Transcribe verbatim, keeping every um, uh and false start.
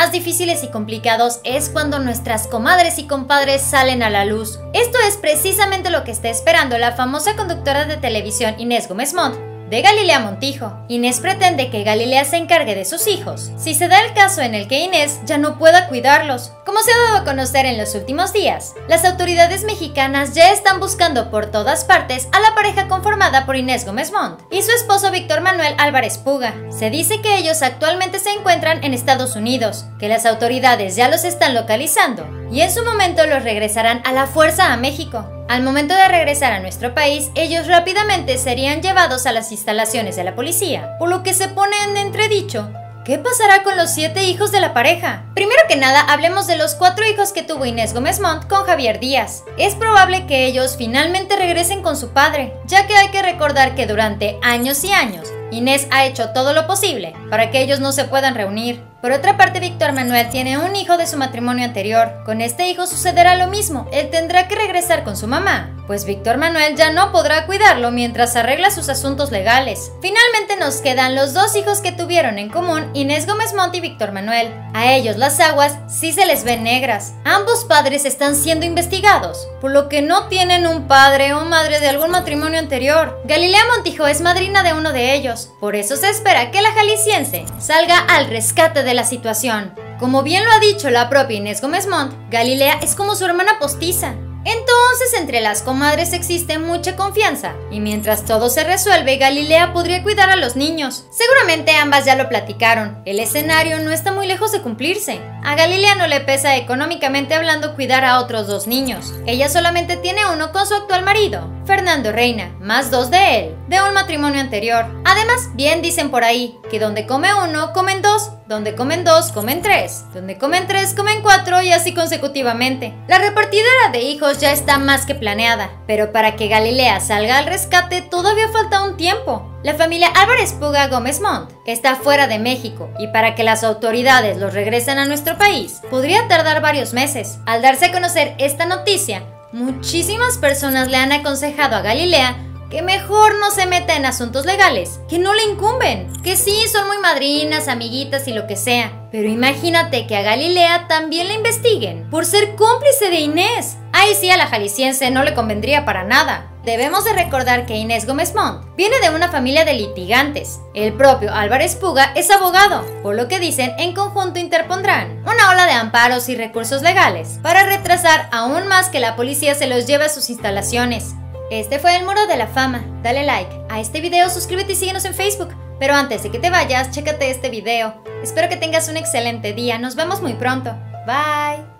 más difíciles y complicados es cuando nuestras comadres y compadres salen a la luz. Esto es precisamente lo que está esperando la famosa conductora de televisión Inés Gómez Montt de Galilea Montijo. Inés pretende que Galilea se encargue de sus hijos, si se da el caso en el que Inés ya no pueda cuidarlos. Como se ha dado a conocer en los últimos días, las autoridades mexicanas ya están buscando por todas partes a la pareja conformada por Inés Gómez Montt y su esposo Víctor Manuel Álvarez Puga. Se dice que ellos actualmente se encuentran en Estados Unidos, que las autoridades ya los están localizando y en su momento los regresarán a la fuerza a México. Al momento de regresar a nuestro país, ellos rápidamente serían llevados a las instalaciones de la policía, por lo que se pone en entredicho ¿qué pasará con los siete hijos de la pareja? Primero que nada, hablemos de los cuatro hijos que tuvo Inés Gómez Montt con Javier Díaz. Es probable que ellos finalmente regresen con su padre, ya que hay que recordar que durante años y años, Inés ha hecho todo lo posible para que ellos no se puedan reunir. Por otra parte, Víctor Manuel tiene un hijo de su matrimonio anterior. Con este hijo sucederá lo mismo, él tendrá que regresar con su mamá, pues Víctor Manuel ya no podrá cuidarlo mientras arregla sus asuntos legales. Finalmente nos quedan los dos hijos que tuvieron en común Inés Gómez Montt y Víctor Manuel. A ellos las aguas sí se les ven negras. Ambos padres están siendo investigados, por lo que no tienen un padre o madre de algún matrimonio anterior. Galilea Montijo es madrina de uno de ellos, por eso se espera que la jalisciense salga al rescate de la situación. Como bien lo ha dicho la propia Inés Gómez Montt, Galilea es como su hermana postiza. Entonces, entre las comadres existe mucha confianza, y mientras todo se resuelve, Galilea podría cuidar a los niños. Seguramente ambas ya lo platicaron, el escenario no está muy lejos de cumplirse. A Galilea no le pesa económicamente hablando cuidar a otros dos niños. Ella solamente tiene uno con su actual marido, Fernando Reina, más dos de él, de un matrimonio anterior. Además, bien dicen por ahí, que donde come uno, comen dos, donde comen dos, comen tres, donde comen tres, comen cuatro y así consecutivamente. La repartidera de hijos ya está más que planeada, pero para que Galilea salga al rescate todavía falta un tiempo. La familia Álvarez Puga Gómez Montt está fuera de México y para que las autoridades los regresen a nuestro país podría tardar varios meses. Al darse a conocer esta noticia, muchísimas personas le han aconsejado a Galilea que mejor no se meta en asuntos legales, que no le incumben, que sí, son muy madrinas, amiguitas y lo que sea, pero imagínate que a Galilea también la investiguen por ser cómplice de Inés. Ahí sí a la jalisciense no le convendría para nada. Debemos de recordar que Inés Gómez Montt viene de una familia de litigantes. El propio Álvarez Puga es abogado, por lo que dicen en conjunto interpondrán una ola de amparos y recursos legales para retrasar aún más que la policía se los lleve a sus instalaciones. Este fue el Muro de la Fama. Dale like a este video, suscríbete y síguenos en Facebook. Pero antes de que te vayas, chécate este video. Espero que tengas un excelente día. Nos vemos muy pronto. Bye.